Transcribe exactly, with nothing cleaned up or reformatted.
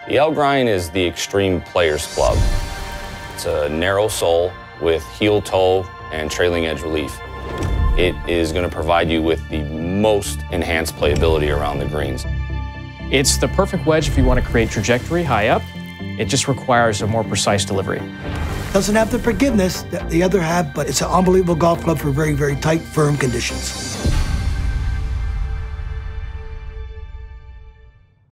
The Yallourn is the extreme player's club. It's a narrow sole with heel toe and trailing edge relief. It is going to provide you with the most enhanced playability around the greens. It's the perfect wedge if you want to create trajectory high up. It just requires a more precise delivery. Doesn't have the forgiveness that the other have, but it's an unbelievable golf club for very, very tight, firm conditions.